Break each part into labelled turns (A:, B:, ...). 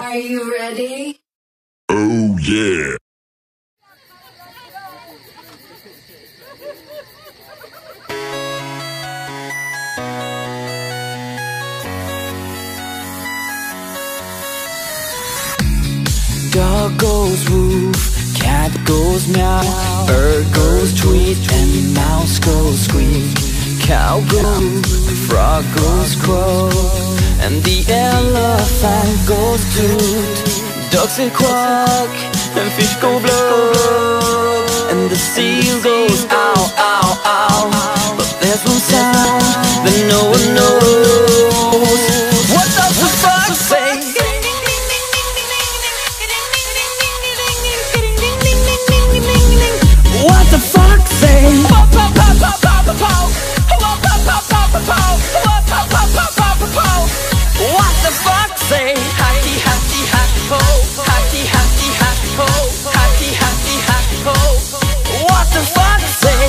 A: Are you ready?
B: Oh yeah.
C: Dog goes woof, cat goes meow, bird goes tweet, and mouse goes squeak. Cow goes, frog goes croak, and the elephant goes toot. Ducks say quack, and fish go blub, and the seal goes ow, ow, ow. But there's one sound that no one knows. What does the fox say? What the fuck say? What the fuck say? Happy, happy, happy ho. Happy, happy, happy ho. Happy, happy, happy ho. What the fuck say?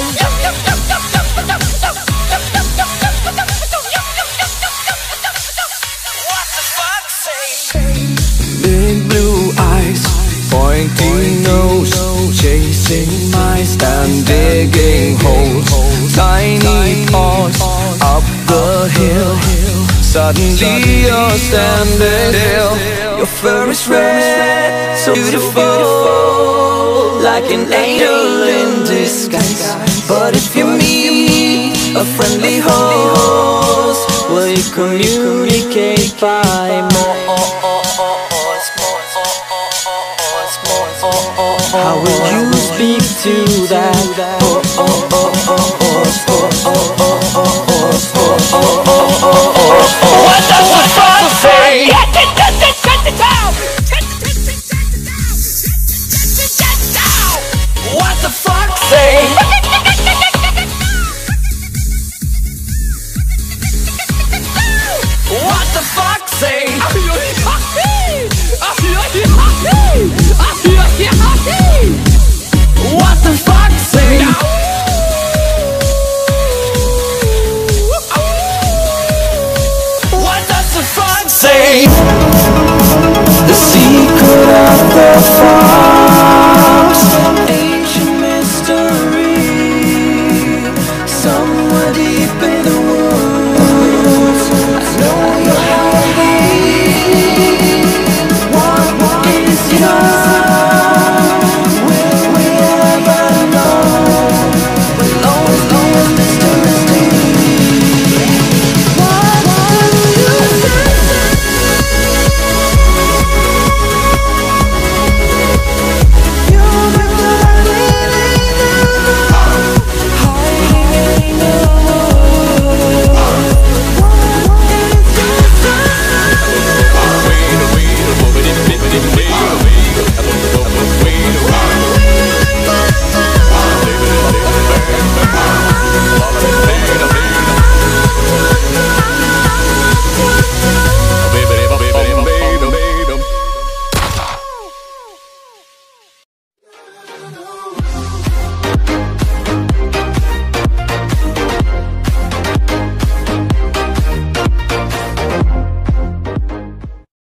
C: What the fuck say? Big blue eyes, pointing nose, chasing mice and digging holes. Tiny paws up the hill. Suddenly you're standing still. Your fur is red, so beautiful, like an angel in disguise. But if you meet a friendly host, will you communicate by more? How will you speak to that? What does the fuck say? What the fuck say? What the fuck say? What the fuck say? What does the fuck say?